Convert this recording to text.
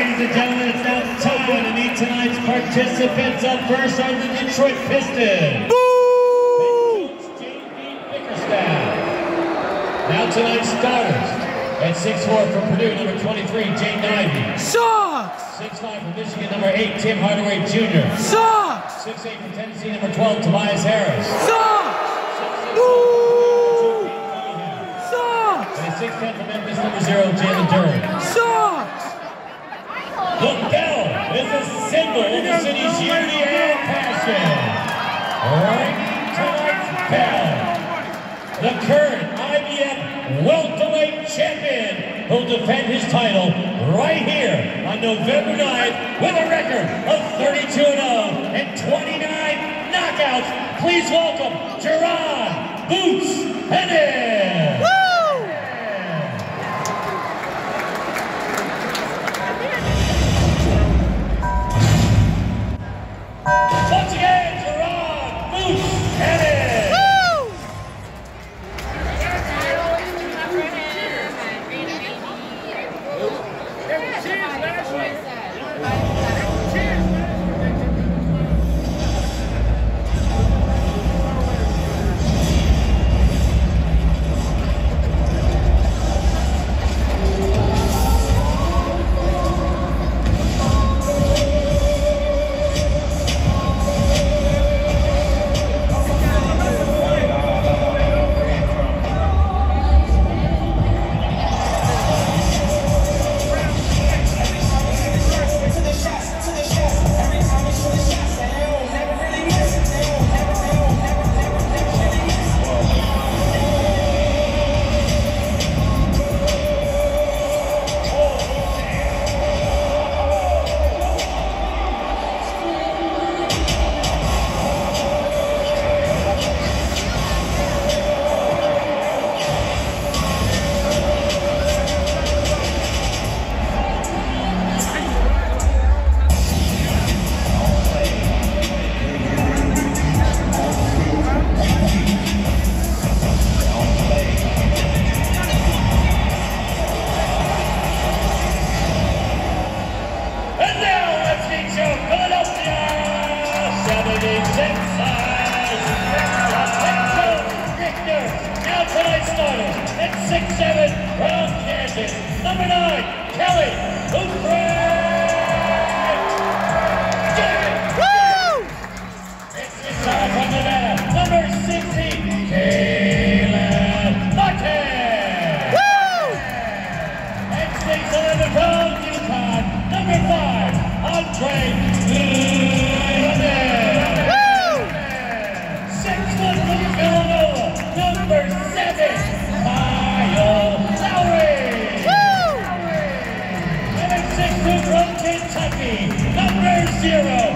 ladies and gentlemen, it's now time to meet tonight's participants. Up first are the Detroit Pistons. Boo! J.B. Bickerstaff. Now tonight's starters. At 6'4" from Purdue, number 23, Jaden Ivey. Sucks! 6'5" from Michigan, number 8, Tim Hardaway Jr. Sucks! 6'8" from Tennessee, number 12, Tobias Harris. Sucks! Boo! Sucks! And 6'10" from Memphis, number 0, Jalen Duren. Sucks! The bell is a symbol of the city's unity and passion. Ringing tonight's bell, the current IBF welterweight champion will defend his title right here on November 9th with a record of 32-0 and 29 knockouts. Please welcome Jaron Boots Ennis. Once again, Jaron Boots Ennis. Now tonight's starters at 6'7", from Kansas, number 9, Kelly Oubre. It's this time from Nevada, number 16, Caleb Martin. And 6'11" from UConn, number 5, Andre Iguodala. 6 foot from Villanova, number 7, Kyle Lowry. And 6'2" from Kentucky, number 0.